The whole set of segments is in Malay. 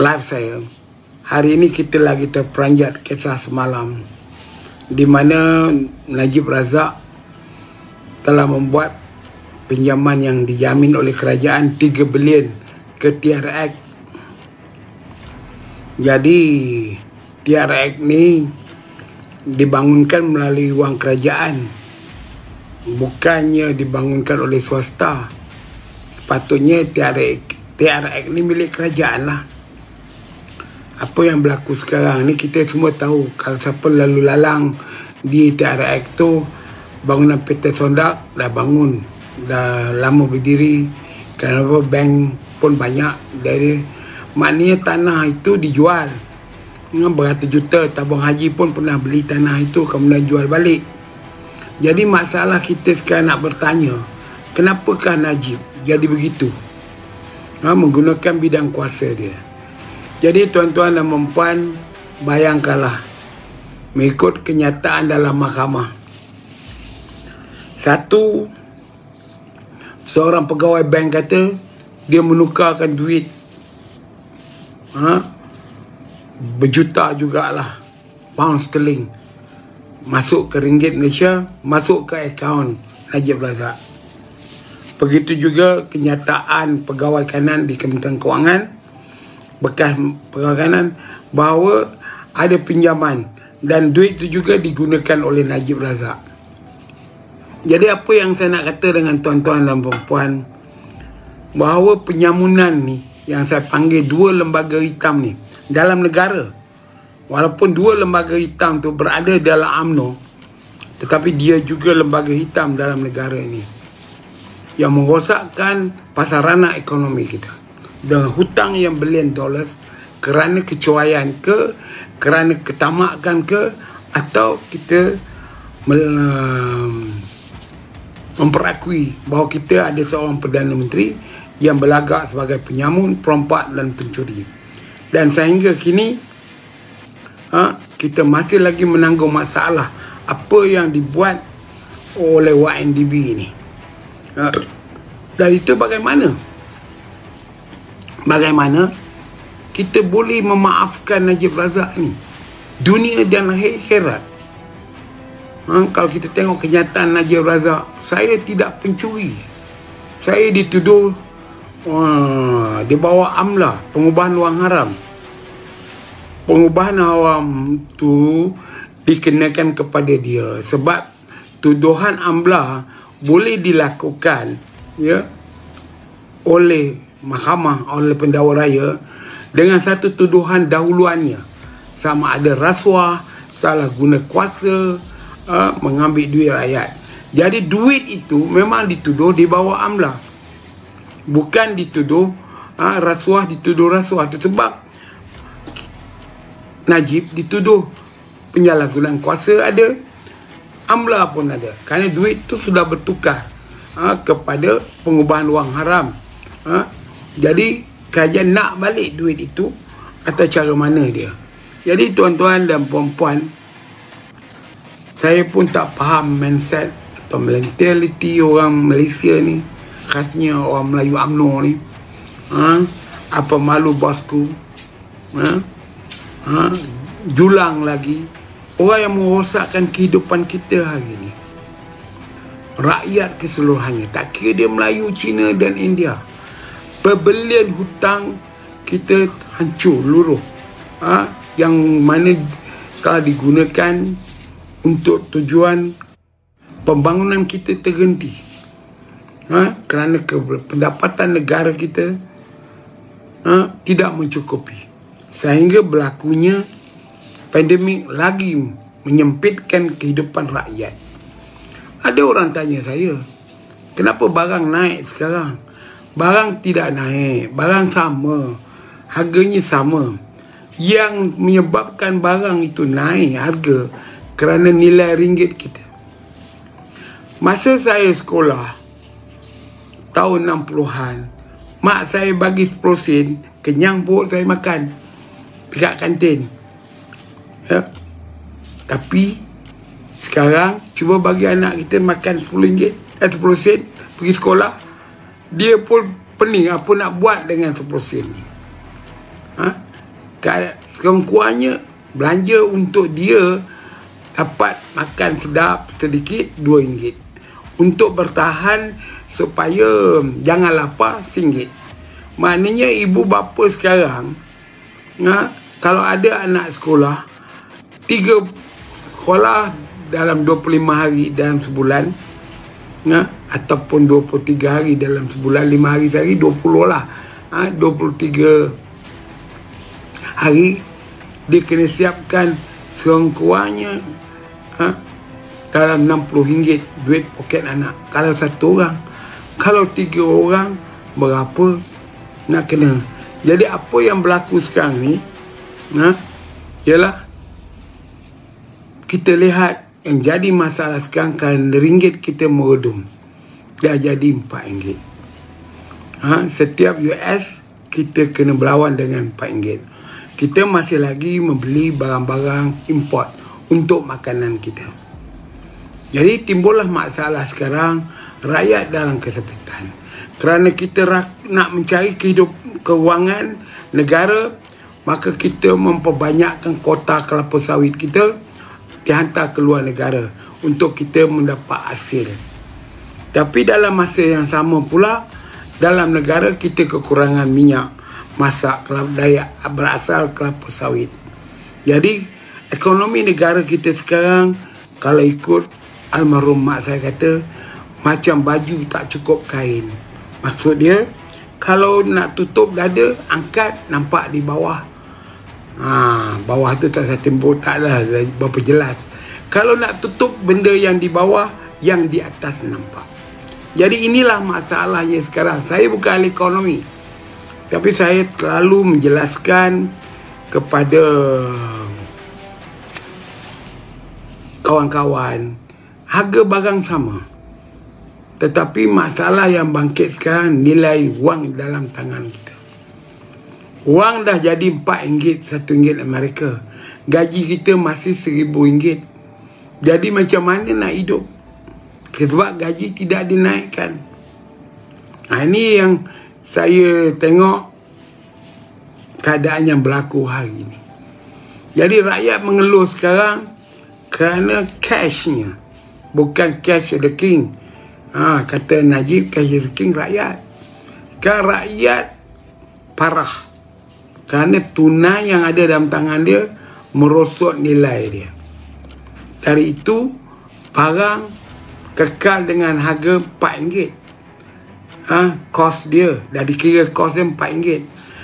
live saya. Hari ini kita lagi terperanjat kisah semalam di mana Najib Razak telah membuat pinjaman yang dijamin oleh kerajaan 3 bilion ke TRX. Jadi TRX ni dibangunkan melalui wang kerajaan, bukannya dibangunkan oleh swasta. Sepatutnya TRX ni milik kerajaan lah. Apa yang berlaku sekarang ni kita semua tahu. Kalau siapa lalu lalang di TRX tu, bangunan PT Sondak dah bangun, dah lama berdiri. Kenapa bank pun banyak dari, maknanya tanah itu dijual beratus juta. Tabung haji pun pernah beli tanah itu kemudian jual balik. Jadi masalah kita sekarang nak bertanya, kenapakah Najib jadi begitu? Menggunakan bidang kuasa dia. Jadi tuan-tuan dan puan, bayangkanlah mengikut kenyataan dalam mahkamah. Satu, seorang pegawai bank kata dia menukarkan duit berjuta jugalah pound sterling masuk ke ringgit Malaysia, masuk ke akaun Najib Razak. Begitu juga kenyataan pegawai kanan di Kementerian Kewangan, bekas pegawai kanan, bahawa ada pinjaman dan duit itu juga digunakan oleh Najib Razak. Jadi apa yang saya nak kata dengan tuan-tuan dan puan, bahawa penyamunan ni yang saya panggil 2 lembaga hitam ni dalam negara, walaupun 2 lembaga hitam tu berada dalam UMNO, tetapi dia juga lembaga hitam dalam negara ini yang merosakkan pasaran ekonomi kita dengan hutang yang bilion dollars kerana kecuaian ke, kerana ketamakan ke, atau kita memperakui bahawa kita ada seorang Perdana Menteri yang berlagak sebagai penyamun, perompak dan pencuri. Dan sehingga kini kita masih lagi menanggung masalah apa yang dibuat oleh YNDB ini. Dan itu bagaimana kita boleh memaafkan Najib Razak ni? Dunia dan akhirat. Kalau kita tengok kenyataan Najib Razak, saya tidak pencuri. Saya dituduh di bawah amla, pengubahan wang haram. Pengubahan haram tu dikenakan kepada dia sebab tuduhan amla boleh dilakukan oleh mahkamah, oleh pendakwa raya dengan satu tuduhan dahuluannya, sama ada rasuah, salah guna kuasa, mengambil duit rakyat. Jadi duit itu memang dituduh di bawah amla, bukan dituduh rasuah, dituduh rasuah. Sebab Najib dituduh penyalahgunaan kuasa ada, amla pun ada, kerana duit itu sudah bertukar kepada pengubahan wang haram. Jadi kerajaan nak balik duit itu atas cara mana dia. Jadi tuan-tuan dan puan-puan, saya pun tak faham mindset atau mentality orang Malaysia ni, khasnya orang Melayu UMNO ni. Apa malu bosku, julang lagi. Orang yang merosakkan kehidupan kita hari ni, rakyat keseluruhannya, tak kira dia Melayu, Cina dan India. Pembelian hutang kita hancur luruh, yang mana telah digunakan untuk tujuan pembangunan kita terhenti, kerana pendapatan negara kita tidak mencukupi, sehingga berlakunya pandemik lagi menyempitkan kehidupan rakyat. Ada orang tanya saya, kenapa barang naik sekarang? Barang tidak naik, barang sama, harganya sama. Yang menyebabkan barang itu naik harga kerana nilai ringgit kita. Masa saya sekolah tahun 60-an, mak saya bagi 10 sen, kenyang perut saya makan dekat kantin. Tapi sekarang cuba bagi anak kita makan 10 ringgit, 10 sen pergi sekolah, dia pun pening apa nak buat dengan 10 sen ni. Sekurang-kurangnya belanja untuk dia dapat makan sedap sedikit RM2. Untuk bertahan supaya jangan lapar RM1. Maknanya ibu bapa sekarang, kalau ada anak sekolah 3 sekolah dalam 25 hari dalam sebulan, ataupun 23 hari dalam sebulan, 5 hari sehari, 20 lah, 23 hari, dia kena siapkan sekurang-kurangnya dalam RM60 duit poket anak. Kalau satu orang, kalau 3 orang, berapa nak kena. Jadi apa yang berlaku sekarang ni, ialah kita lihat yang jadi masalah sekarang kan ringgit kita meredum, dah jadi RM4. Setiap US kita kena berlawan dengan RM4. Kita masih lagi membeli barang-barang import untuk makanan kita. Jadi timbullah masalah sekarang, rakyat dalam kesempitan. Kerana kita nak mencari kewangan negara, maka kita memperbanyakkan kota kelapa sawit kita dihantar ke luar negara untuk kita mendapat hasil. Tapi dalam masa yang sama pula, dalam negara kita kekurangan minyak masak berasal kelapa sawit. Jadi ekonomi negara kita sekarang, kalau ikut almarhum mak saya kata, macam baju tak cukup kain. Maksud dia, kalau nak tutup dada, angkat, nampak di bawah. Bawah tu tak satu tembok, tak lah berapa jelas. Kalau nak tutup benda yang di bawah, yang di atas nampak. Jadi inilah masalahnya sekarang. Saya bukan ahli ekonomi, tapi saya terlalu menjelaskan kepada kawan-kawan, harga barang sama. Tetapi masalah yang bangkit sekarang, nilai wang dalam tangan kita. Wang dah jadi RM4, RM1 Amerika. Gaji kita masih RM1,000. Jadi macam mana nak hidup? Sebab gaji tidak dinaikkan. Ini yang saya tengok keadaan yang berlaku hari ini. Jadi rakyat mengeluh sekarang kerana cashnya. Bukan cash the king. Kata Najib, cash the king rakyat. Kan rakyat parah. Kerana tunai yang ada dalam tangan dia merosot nilai dia. Dari itu, barang kekal dengan harga RM4. Kos dia, dah dikira kos dia RM4.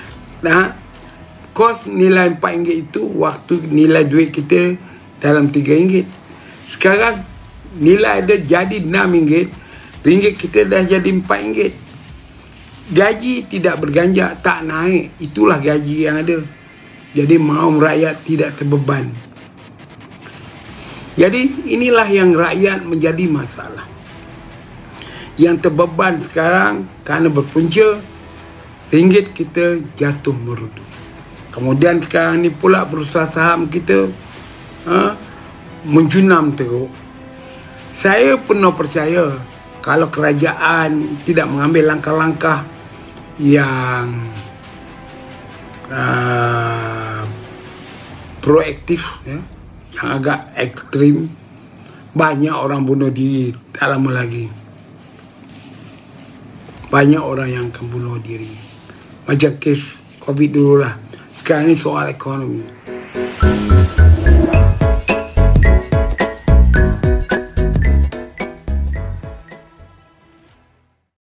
Kos nilai RM4 itu waktu nilai duit kita dalam RM3. Sekarang nilai dia jadi RM6. Ringgit kita dah jadi RM4. Gaji tidak berganjak, tak naik. Itulah gaji yang ada. Jadi maum rakyat tidak terbeban. Jadi inilah yang rakyat menjadi masalah. Yang terbeban sekarang kerana berpunca ringgit kita jatuh meredu. Kemudian sekarang ni pula bursa saham kita menjunam teruk. Saya penuh percaya kalau kerajaan tidak mengambil langkah-langkah yang proaktif, yang agak ekstrim, banyak orang bunuh diri, tak lama lagi. Banyak orang yang akan bunuh diri. Macam kes COVID dulu lah. Sekarang ni soal ekonomi.